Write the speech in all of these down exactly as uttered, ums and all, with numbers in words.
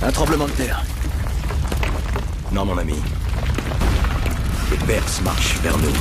Un tremblement de terre. Non, mon ami. Les Perses marchent vers nous.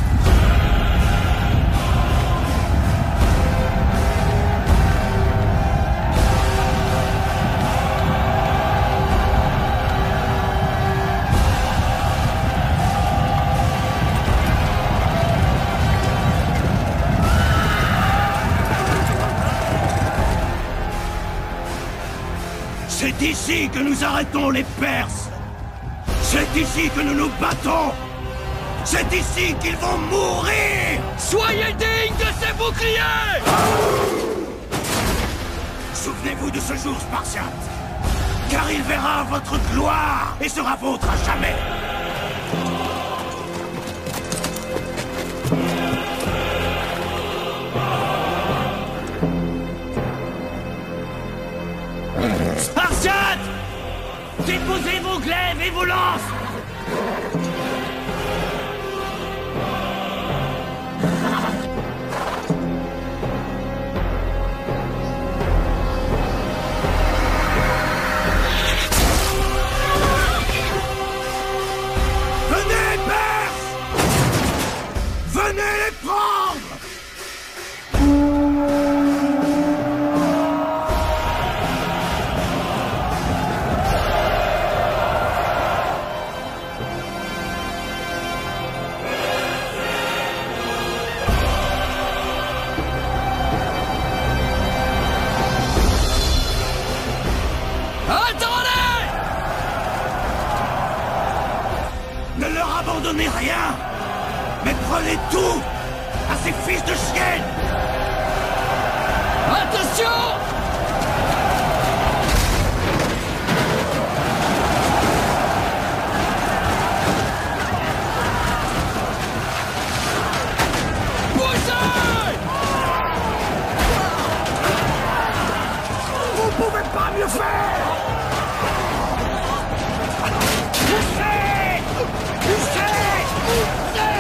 C'est ici que nous arrêtons les Perses. C'est ici que nous nous battons. C'est ici qu'ils vont mourir. Soyez dignes de ces boucliers! Souvenez-vous de ce jour, Spartiates, car il verra votre gloire et sera vôtre à jamais. Spartiates! Déposez vos glaives et vos lances! Venez, Perses! Venez les prendre! Ne leur abandonnez rien, mais prenez tout à ces fils de chienne. Attention! Poussez! Vous pouvez pas mieux faire. Poussez! Poussez! Poussez!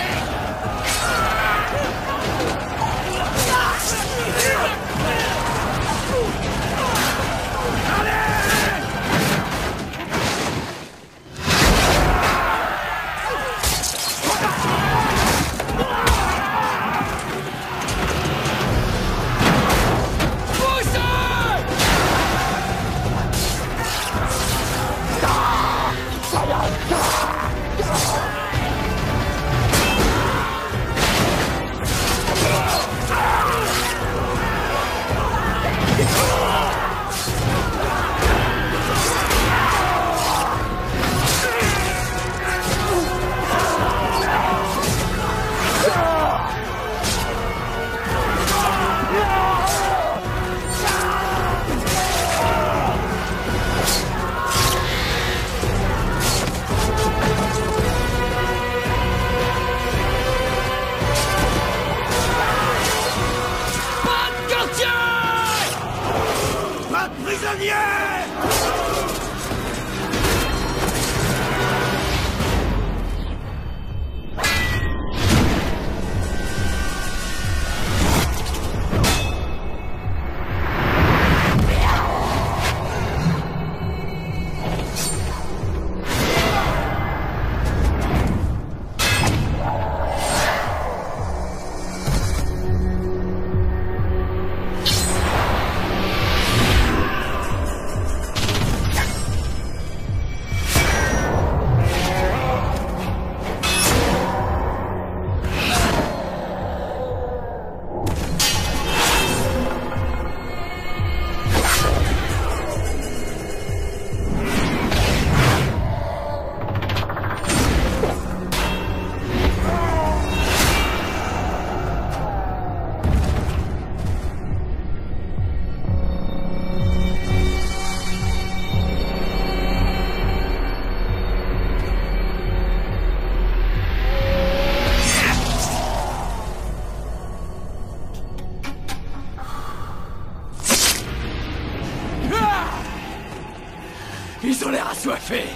Ils ont l'air assoiffés.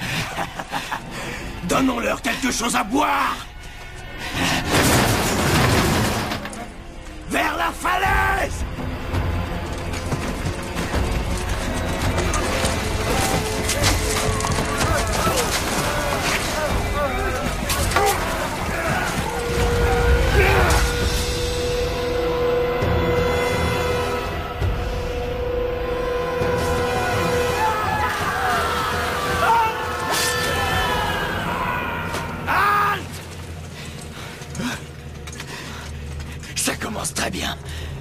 Donnons-leur quelque chose à boire. Vers la falaise! passe très bien.